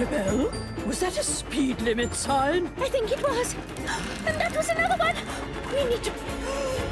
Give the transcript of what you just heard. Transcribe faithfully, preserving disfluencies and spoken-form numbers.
Mirabelle? Was that a speed limit sign? I think it was. And that was another one. We need to...